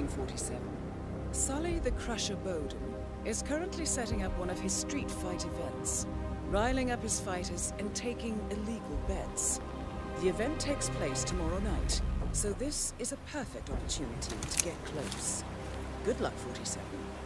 evening, 47. Sully the Crusher Bowden is currently setting up one of his street fight events, riling up his fighters and taking illegal bets. The event takes place tomorrow night, so this is a perfect opportunity to get close. Good luck, 47.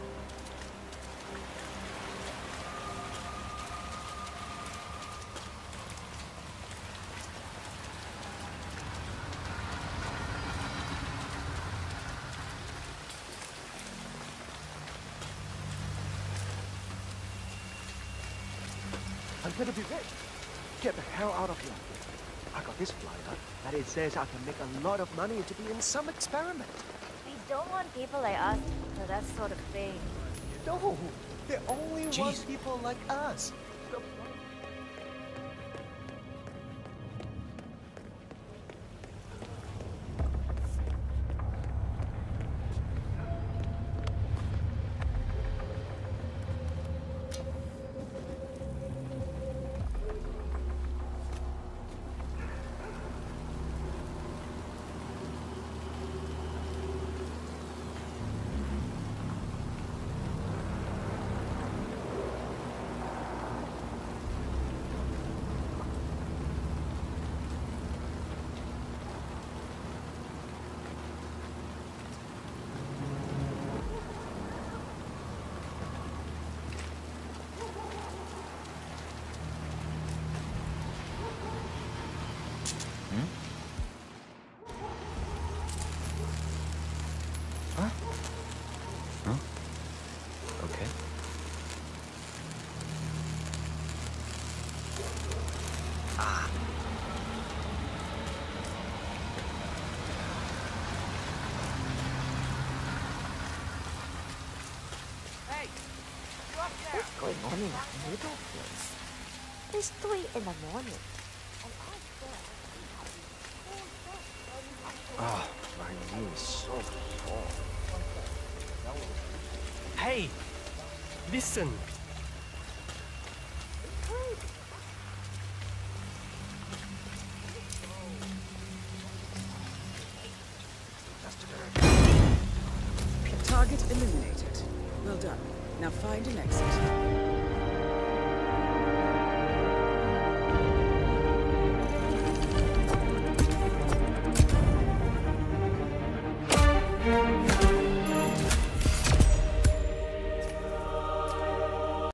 I'm gonna be rich. Get the hell out of here. I got this flyer that it says I can make a lot of money to be in some experiment. We don't want people like us for that sort of thing. No, they only want people like us. Okay. Hey, you up there? What's going on in that middle place? It's 3 in the morning. Ah, my knee is so sore. Hey, listen. Target eliminated. Well done. Now find an exit.